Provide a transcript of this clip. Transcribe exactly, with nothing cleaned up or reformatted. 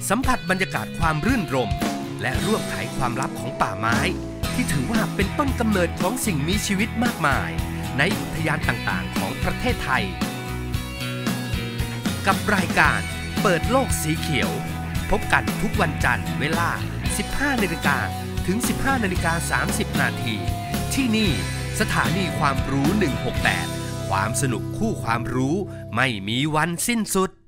สัมผัสบรรยากาศความรื่นรมและร่วมไขความลับของป่าไม้ที่ถือว่าเป็นต้นกำเนิดของสิ่งมีชีวิตมากมายในอุทยานต่างๆของประเทศไทยกับรายการเปิดโลกสีเขียวพบกันทุกวันจันทร์เวลา สิบห้านาฬิกา ถึง สิบห้านาฬิกาสามสิบนาที ที่นี่สถานีความรู้หนึ่งหกแปดความสนุกคู่ความรู้ไม่มีวันสิ้นสุด